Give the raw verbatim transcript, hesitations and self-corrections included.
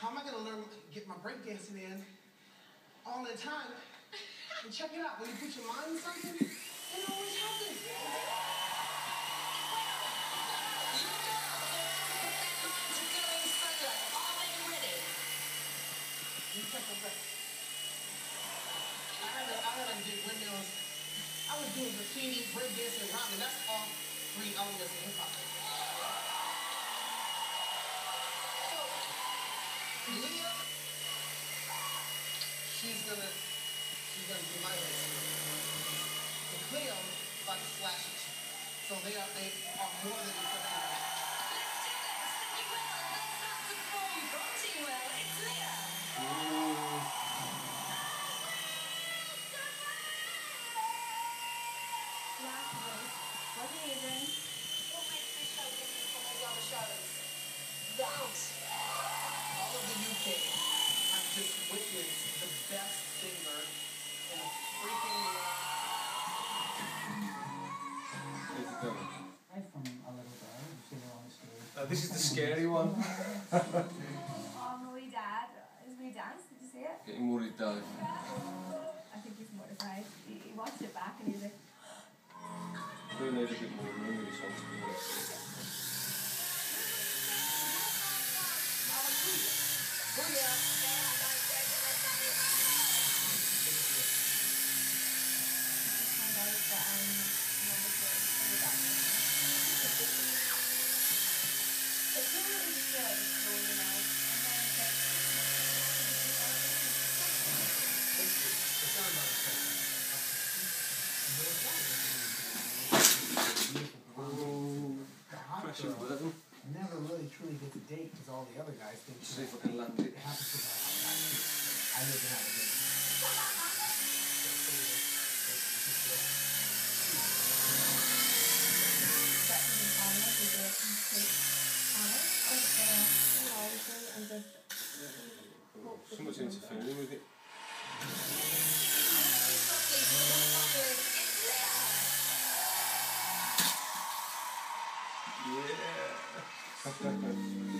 how am I going to learn, get my breakdancing in all the time? And check it out, when you put your mind on something, it always happens. I haven't, I haven't did windmills. I was doing graffiti, breakdancing, rocking. That's all three elements of hip hop. So, Leah, she's gonna, she's gonna do my race. And Cleo about to slash it. So they are, they are more than each other. All of the U K have just witnessed the best singer in a freaking Where's it going? I'm from a little girl. You see her on the stage. Oh, this is the scary one. Oh, my wee dad. His wee dance, did you see it? Getting worried though. I think he's mortified. He, he watched it back and he was like, Who knows a bit more than me this one's good. never really truly get to date because all the other guys think See if I can land it. it happens to my house. I live to have a date. Someone's interfering with it. Yeah.